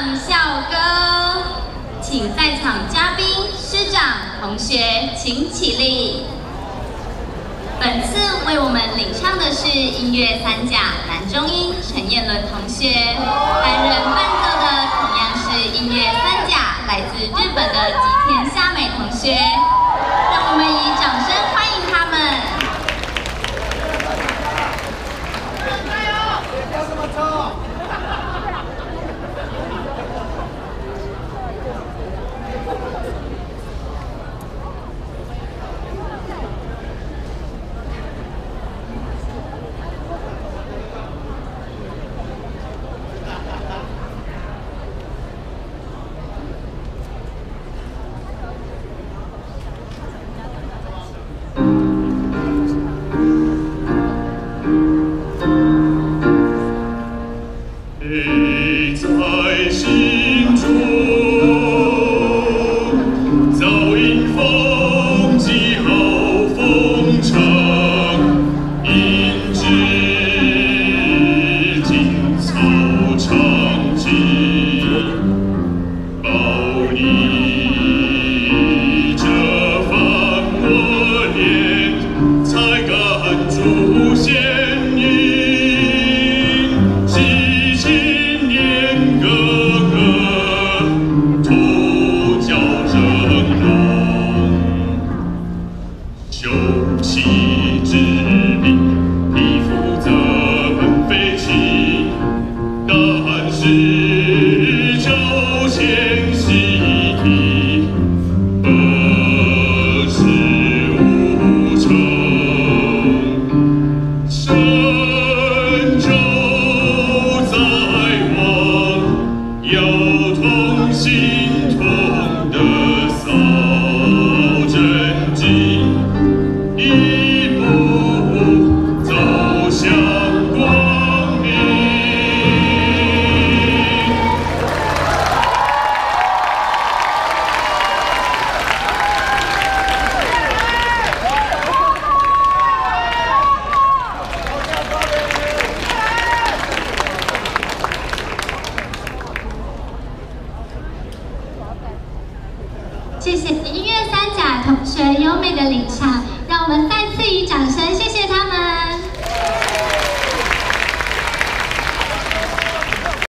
唱校歌，请在场嘉宾、师长、同学请起立。本次为我们领唱的是音乐三甲男中音陈彦伦同学，担任伴奏的同样是音乐三甲来自日本的吉田夏美同学。让我们以掌声欢迎他们。 在心中，早迎风季好风尘，应知锦绣长景，抱你这繁华年，才敢诛仙女。 秀气之名，匹夫责本非轻，但是招贤习题，恶事无成。神州在望，要同心同德扫真经。 一步走向光明。 谢谢音乐三甲同学优美的领唱。 让我们再次以掌声谢谢他。